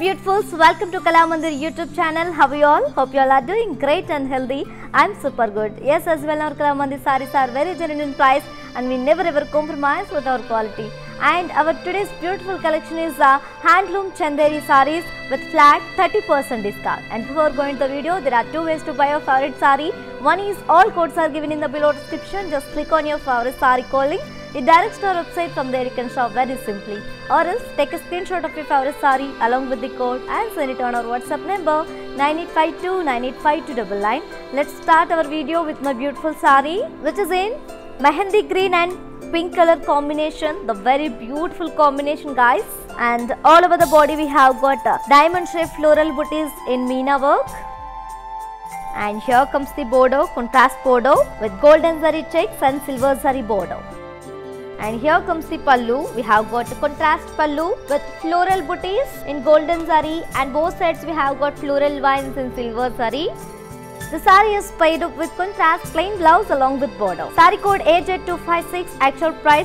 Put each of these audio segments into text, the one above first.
beautifuls, welcome to Kalamandir YouTube channel. How are you all? Hope you all are doing great and healthy. I'm super good. Yes, as well our Kalamandir sarees are very genuine in price and we never ever compromise with our quality. And our today's beautiful collection is handloom Chanderi sarees with flat 30% discount. And before going to the video, there are two ways to buy your favorite saree. One is all codes are given in the below description. Just click on your favorite saree code link. It directs to our website. From there you can shop very simply. Or else take a screenshot of your favorite saree along with the code and send it on our WhatsApp number 9852 985299. Let's start our video with my beautiful saree, which is in mehendi green and pink color combination. The very beautiful combination, guys. And all over the body we have got diamond shaped floral booties in Meena work. And here comes the border, contrast border with golden zari checks and silver zari border. And here comes the pallu. We have got a contrast pallu with floral booties in golden zari, and both sides we have got floral vines in silver zari. The saree is paired up with contrast plain blouse along with border. Saree code AJ256, actual price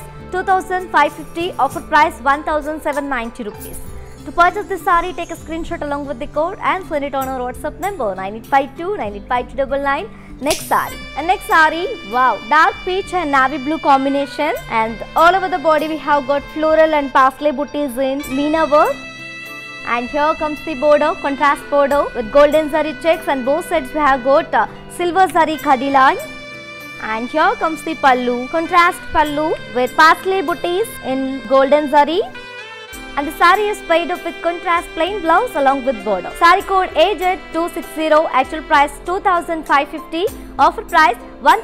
2550, offer price 1790 rupees. To purchase this saree, take a screenshot along with the code and send it on our WhatsApp number 9852 985299. Next saree. And next saree, wow, dark peach and navy blue combination, and all over the body we have got floral and parsley booties in Meena work. And here comes the border, contrast border with golden zari checks, and both sides we have got silver zari khadi line. And here comes the pallu, contrast pallu with parsley booties in golden zari. And the saree is paired up with contrast plain blouse along with border. Saree code AJ260, actual price 2550, offer price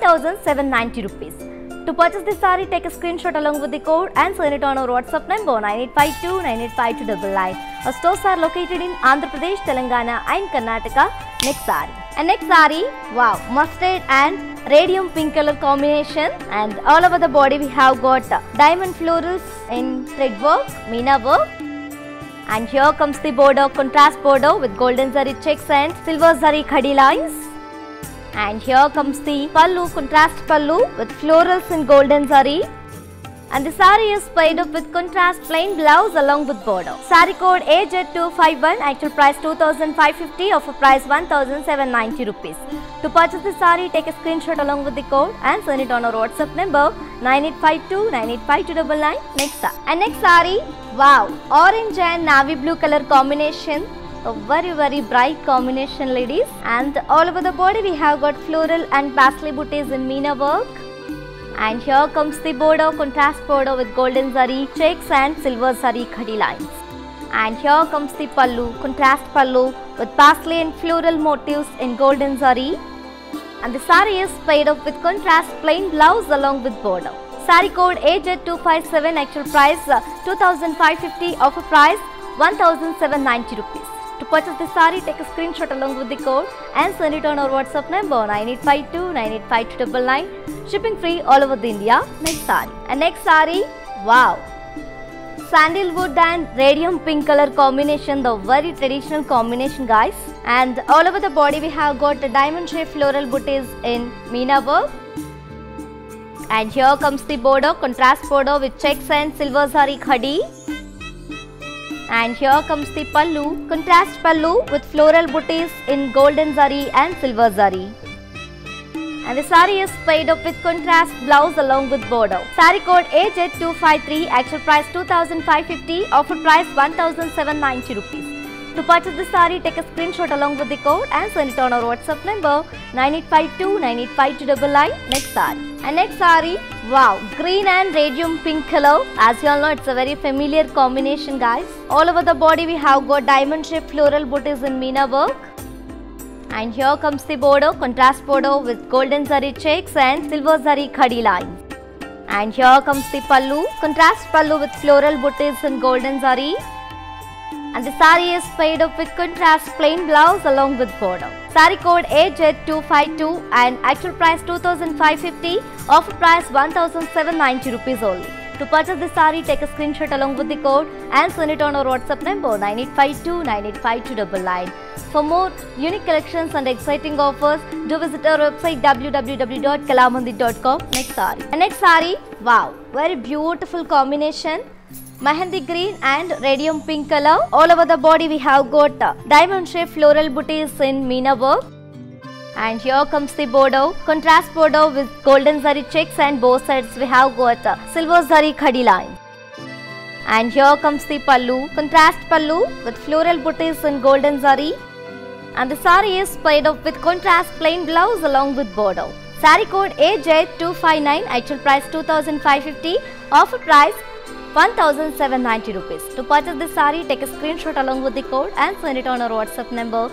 1790 rupees. To purchase this saree, take a screenshot along with the code and send it on our WhatsApp number 9852 985299. Our stores are located in Andhra Pradesh, Telangana and Karnataka. Next saree. And next saree, wow, mustard and radium pink color combination, and all over the body we have got diamond florals in thread work, Meena work. And here comes the border, contrast border with golden zari checks and silver zari khadi lines. And here comes the pallu, contrast pallu with florals in golden zari. And the saree is paired up with contrast plain blouse along with border. Saree code AJ251, actual price 2550, offer price 1790 rupees. To purchase the saree, take a screenshot along with the code and send it on our WhatsApp number 9852 985299. Next saree. And next saree, wow, orange and navy blue color combination. A very bright combination, ladies. And all over the body we have got floral and parsley booties in Meena work. And here comes the border, contrast border with golden zari checks and silver zari khadi lines. And here comes the pallu, contrast pallu with parsley and floral motifs in golden zari. And the saree is paired up with contrast plain blouse along with border. Saree code AJ257, actual price 2550, offer price 1790 rupees. To purchase this saree, take a screenshot along with the code and send it on our WhatsApp number 9852 985299. Shipping free all over the India. Next saree. And next saree, wow, sandalwood and radium pink color combination, the very traditional combination, guys. And all over the body we have got the diamond shaped floral booties in Meena work. And here comes the border, contrast border with checks and silver zari khadi. And here comes the pallu, contrast pallu with floral booties in golden zari and silver zari. And the saree is paired up with contrast blouse along with border. Saree code AJ253, actual price 2550, offer price 1790 rupees. To purchase this saree, take a screenshot along with the code and send it on our WhatsApp number 9852 985299. Next saree. And next saree, wow, green and radium pink color. As you all know, it's a very familiar combination, guys. All over the body we have got diamond shaped floral booties in Meena work. And here comes the border, contrast border with golden zari checks and silver zari khadi lines. And here comes the pallu, contrast pallu with floral booties in golden zari. And the saree is paired up with contrast plain blouse along with border. Saree code AJ252 and actual price 2550, offer price 1790 rupees only. To purchase this saree, take a screenshot along with the code and send it on our WhatsApp number 9852 985299. For more unique collections and exciting offers, do visit our website www.kalamandir.com. Next saree. And next saree, wow, very beautiful combination. mehendi green and radium pink color. All over the body we have got diamond shaped floral booties in meena work. And here comes the border, contrast border with golden zari checks, and both sides we have got silver zari khadi lines. And here comes the pallu, contrast pallu with floral booties in golden zari. And the saree is paired up with contrast plain blouse along with border. Saree code AJ259, actual price 2550, offer price 1790 rupees. To purchase this saree, take a screenshot along with the code and send it on our WhatsApp number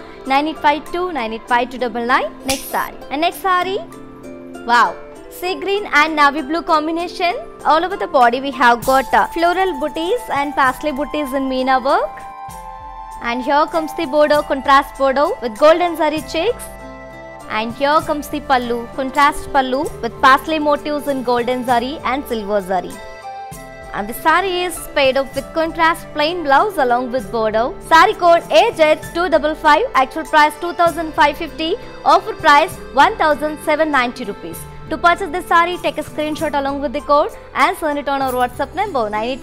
9852985299. Next saree. And next saree, wow, sea green and navy blue combination. All over the body we have got floral booties and paisley booties in meena work. And here comes the border, contrast border with golden zari checks. And here comes the pallu, contrast pallu with paisley motifs in golden zari and silver zari. And the saree is paired up with contrast plain blouse along with border. Saree code AJ255, actual price 2550, offer price 1790 rupees. To purchase this saree, take a screenshot along with the code and send it on our WhatsApp number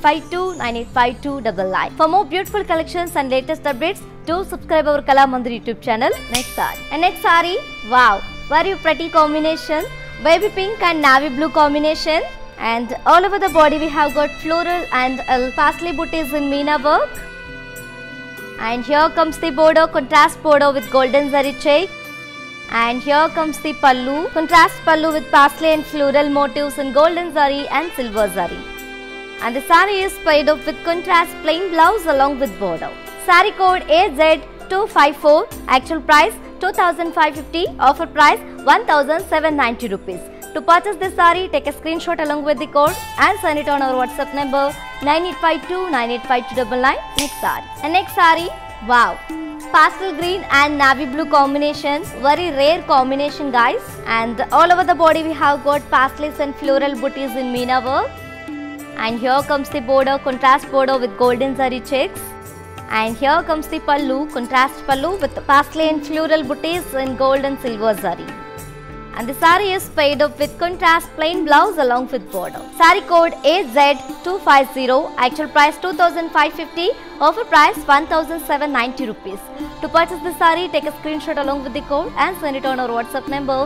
9852985299. For more beautiful collections and latest updates, do subscribe our Kalamandir YouTube channel. Next saree. And next saree, wow, very pretty combination, baby pink and navy blue combination. And all over the body we have got floral and paisley booties in meena work. And here comes the border, contrast border with golden zari check. And here comes the pallu, contrast pallu with paisley and floral motifs in golden zari and silver zari. And the saree is paired up with contrast plain blouse along with border. Saree code AZ254, actual price 2550, offer price 1790 rupees. To purchase this saree, take a screenshot along with the code and send it on our WhatsApp number 9852985299. Next saree. And next saree, wow, pastel green and navy blue combination, very rare combination guys. And all over the body we have got paisleys and floral booties in meena work. And here comes the border, contrast border with golden zari checks. And here comes the pallu, contrast pallu with paisley and floral booties in gold and silver zari. And the saree is paired up with contrast plain blouse along with border. Saree code AZ250, actual price 2550, offer price 1790 rupees. To purchase the saree, take a screenshot along with the code and send it on our WhatsApp number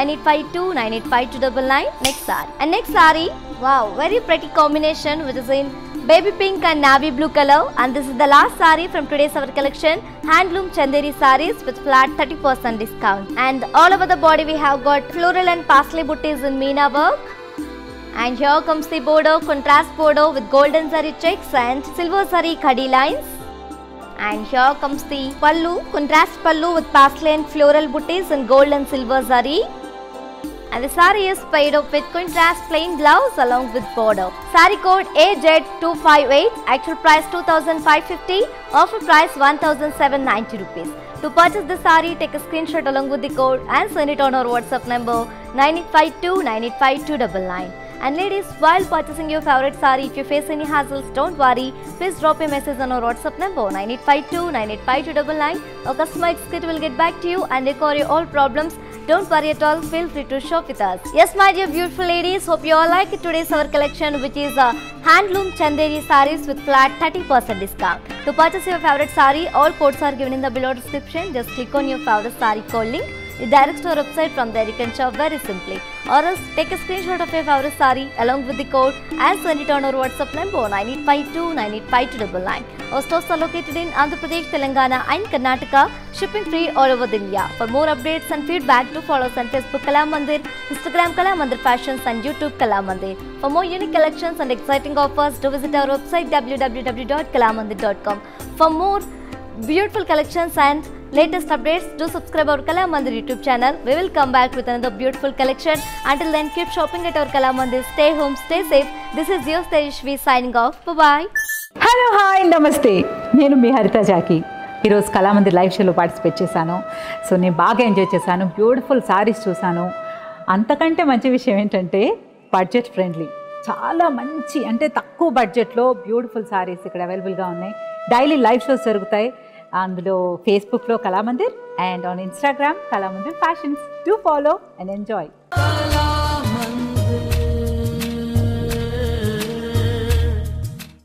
9852985299. Next saree. And next saree, wow, very pretty combination which is in baby pink and navy blue color. And this is the last saree from today's our collection, handloom chanderi sarees with flat 30% discount. And all over the body we have got floral and paisley booties in meena work. And here comes the border, contrast border with golden zari checks and silver zari khadi lines. And here comes the pallu, contrast pallu with paisley and floral booties in gold and silver zari. And the saree is paired up with contrast plain blouse along with border. Saree code AZ258, actual price 2550, offer price 1790 rupees. To purchase the saree, take a screenshot along with the code and send it on our WhatsApp number 9852985299. And ladies, while purchasing your favorite saree, if you face any hassles, don't worry. Please drop a message on our WhatsApp number 9852985299. Our customer executive will get back to you and record your all problems. Don't worry at all, feel free to shop with us. Yes, my dear beautiful ladies, hope you all like today's our collection, which is handloom chanderi sarees with flat 30% discount. To purchase your favorite saree, all codes are given in the below description. Just click on your favorite saree code link. It directs to our website. From there you can shop very simply. Or else take a screenshot of your favorite saree along with the code and send it on our WhatsApp number 9852985299. Our stores are located in Andhra Pradesh, Telangana and Karnataka. Shipping free all over India. For more updates and feedback, do follow us on Facebook Kalamandir, Instagram Kalamandir Fashions and YouTube Kalamandir. For more unique collections and exciting offers, do visit our website www.kalamandir.com. For more beautiful collections and latest updates, do subscribe our Kalamandir YouTube channel. We will come back with another beautiful collection. Until then, keep shopping at our Kalamandir. Stay home, stay safe. This is your Tejashvi signing off. Bye-bye. Hello hi నమస్తే, నేను మీ హరిత జాకి. ఈరోజు Kalamandir live షోలో participate చేశాను. So నేను బాగా enjoy చేశాను. Beautiful saris చూశాను. అంతకంటే మంచి విషయం ఏంటంటే బడ్జెట్ ఫ్రెండ్లీ, చాలా మంచి అంటే తక్కువ బడ్జెట్లో బ్యూటిఫుల్ సారీస్ ఇక్కడ అవైలబుల్గా ఉన్నాయి. డైలీ లైవ్ షోస్ జరుగుతాయి. అందులో ఫేస్బుక్లో Kalamandir and on Instagram Kalamandir fashions. Do follow and enjoy.